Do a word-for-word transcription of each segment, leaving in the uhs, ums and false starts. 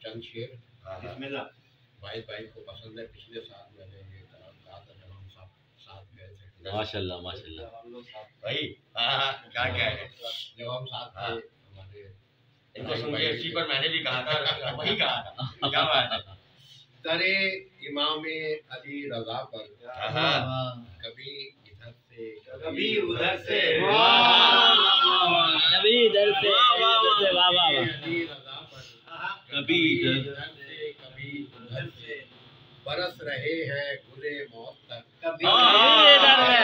चंद शेर भाई भाई को पसंद है। पिछले साल मैंने ये कहा था जब हम सब साथ गए थे। माशाल्लाह माशाल्लाह भाई हाँ क्या क्या है जब हम साथ थे हमारे इनको सुन के इसी पर मैंने भी कहा था वही कहा था क्या बात है। दरे इमाम अली रजा पर कभी इधर से कभी उधर से कभी इधर से वाह वाह अली रजा पर कभी इधर से कभी उधर से बरस रहे हैं गुले मौत तक। कभी इधर है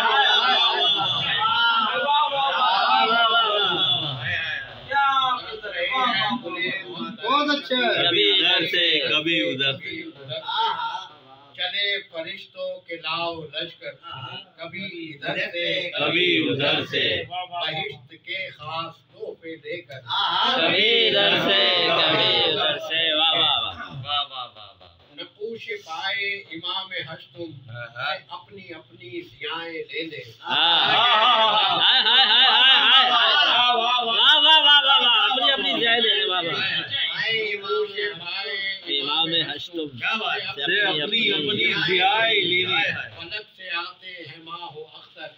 बहुत अच्छा। कभी इधर से कभी उधर से चले फरिश्तों के लाओ लश्कर कभी इधर से कभी उधर से बहिश्त के खास तोहफे देकर कभी इधर से कभी उधर से वाह वाह वाह वाह वाह वाह न पूछ पाए इमाम हश्तुम अपनी अपनी सियाएं ले ले। हाय हाय हाय हाय हाय वाह वाह वाह वाह वाह अपनी अपनी जाय ले वाह वाह इमाम हश्तुम क्या बात से अपनी अपनी जियाए लेने फलक से आते हैं माँ हो अख्तर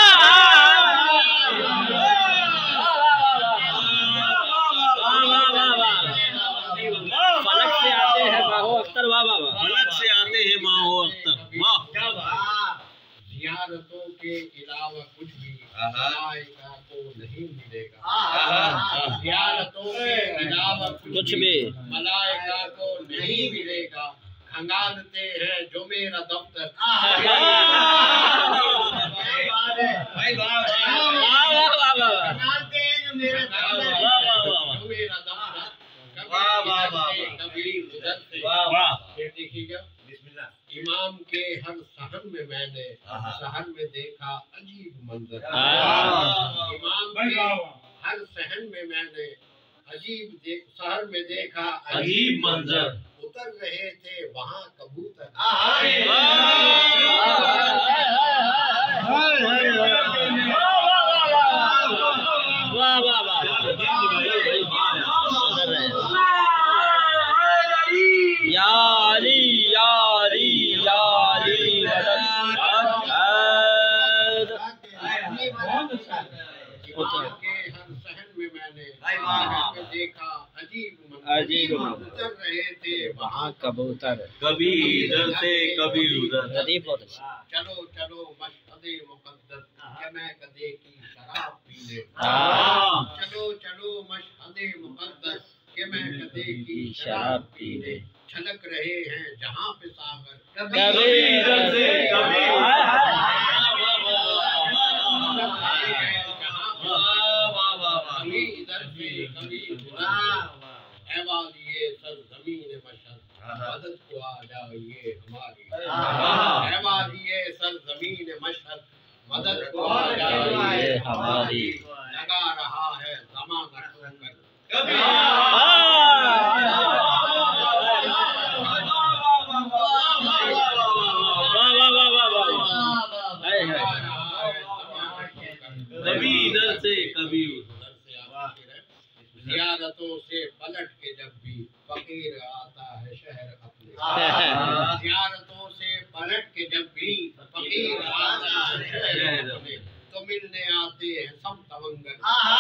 फलक से आते हैं माहो अख्तर वाह वाह फलक से आते हैं माहो अख्तर वाह क्या बात। जियारतों के अलावा कुछ भी मलाइका को नहीं मिलेगा। जियारतों के अलावा कुछ भी मलाइका को नहीं मिलेगा। खंगालते हैं जो मेरा दफ्तर भाई वाह वाह वाह वाह वाह खंगालते हैं जो मेरा दफ्तर जो मेरा दफ्तर वाह वाह वाह कभी उधर से वाह वाह। फिर देखिएगा इमाम के हर सहन में मैंने सहन में देखा अजीब मंजर। इमाम के हर सहन में मैंने अजीब शहर में देखा अजीब मंजर। उतर रहे थे वहाँ कबूतर वाह वाह वाह या अली या अली या अली इमाम के हर सहन में मैंने में देखा अजीब अजीब उतर रहे थे वहाँ कबूतर कभी इधर से कभी उधर। चलो चलो मशहदे मुक़द्दस के मैं कदे की शराब पी ले। चलो चलो मशहदे मुक़द्दस के मैं कदे की शराब पी ले। छलक रहे हैं जहाँ पे सागर कभी इधर से कभी कभी इधर से कभी ये सर जमीन मशहद मदद को आ जाइए हमारी ये सर जमीन मशहद मदद को आ जाइए हमारी लगा रहा है ज़माना ठोकर कभी कभी इधर से कभी उधर से जियारतों से पलट के जब भी फकीर आता है शहर अपने जियारतों से पलट के जब भी फकीर आता है शहर अपने तो मिलने आते हैं सब तवंगर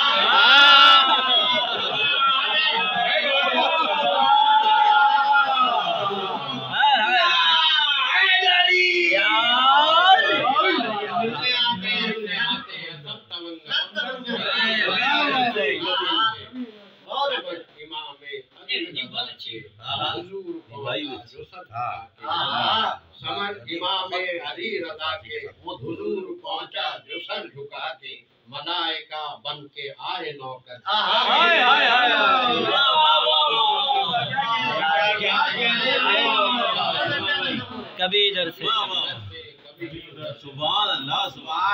समर इमाम अली रज़ा के हुजूर पहुंचा जो सर झुका के मलाइका बन के आए नौकर कभी इधर से सुभान अल्लाह सुभान